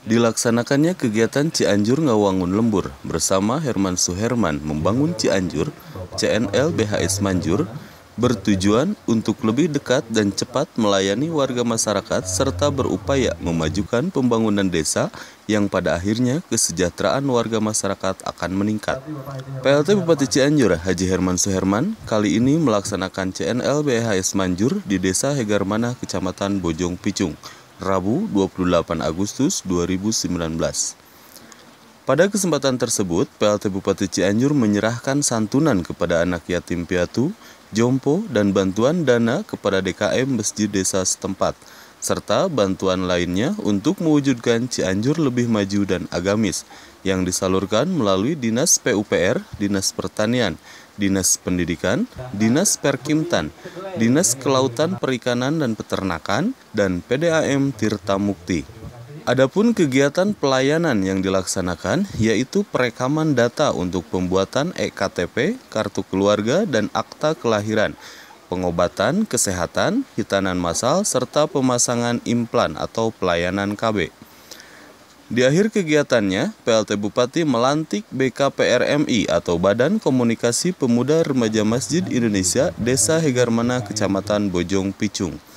Dilaksanakannya kegiatan Cianjur Ngawangun Lembur bersama Herman Suherman Membangun Cianjur, CNL BHS Manjur, bertujuan untuk lebih dekat dan cepat melayani warga masyarakat serta berupaya memajukan pembangunan desa yang pada akhirnya kesejahteraan warga masyarakat akan meningkat. PLT Bupati Cianjur Haji Herman Suherman kali ini melaksanakan CNL BHS Manjur di Desa Hegarmanah, Kecamatan Bojong Picung, Rabu 28 Agustus 2019. Pada kesempatan tersebut, PLT Bupati Cianjur menyerahkan santunan kepada anak yatim piatu, jompo, dan bantuan dana kepada DKM Masjid Desa setempat, serta bantuan lainnya untuk mewujudkan Cianjur lebih maju dan agamis, yang disalurkan melalui Dinas PUPR, Dinas Pertanian, Dinas Pendidikan, Dinas Perkimtan, Dinas Kelautan Perikanan dan Peternakan, dan PDAM Tirta Mukti. Adapun kegiatan pelayanan yang dilaksanakan yaitu perekaman data untuk pembuatan EKTP, kartu keluarga, dan akta kelahiran, pengobatan, kesehatan, hitanan massal, serta pemasangan implan atau pelayanan KB. Di akhir kegiatannya, PLT Bupati melantik BKPRMI atau Badan Komunikasi Pemuda Remaja Masjid Indonesia Desa Hegarmanah, Kecamatan Bojong Picung.